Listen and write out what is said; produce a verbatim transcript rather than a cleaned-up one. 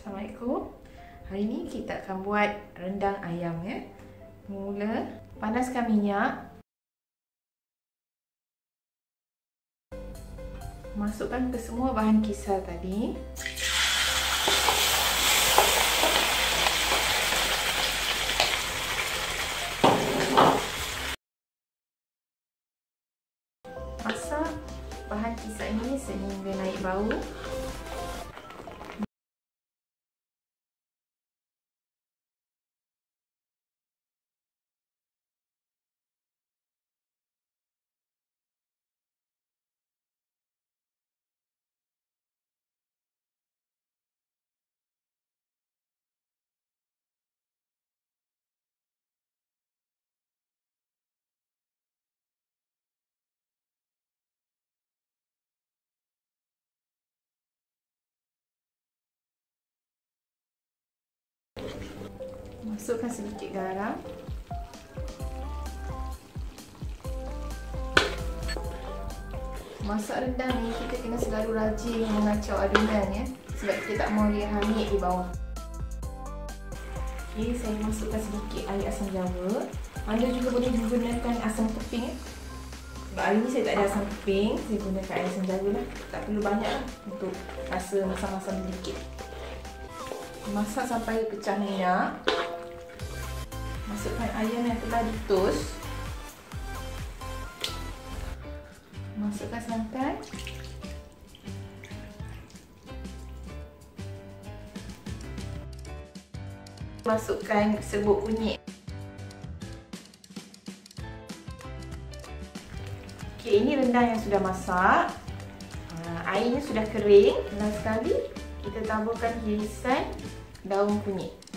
Assalamualaikum. Hari ni kita akan buat rendang ayam ya. Mula panaskan minyak. Masukkan ke semua bahan kisar tadi. Masak bahan kisar ini sehingga naik bau. Masukkan sedikit garam. Masak rendang ni kita kena selalu rajin mengacau adunan ya, sebab kita tak mau dia hanyut di bawah. Okey, saya masukkan sedikit air asam jawa. Anda juga boleh menggunakan asam keping ya. Sebab hari ni saya tak ada asam keping, saya gunakan air asam jawa lah. Tak perlu banyak lah untuk rasa masam-masam sedikit. Masak sampai pecah minyak. Masukkan ayam yang telah ditus. Masukkan santan. Masukkan serbuk kunyit. Okey, ini rendang yang sudah masak. Airnya sudah kering. Dan sekali kita taburkan irisan daun kunyit.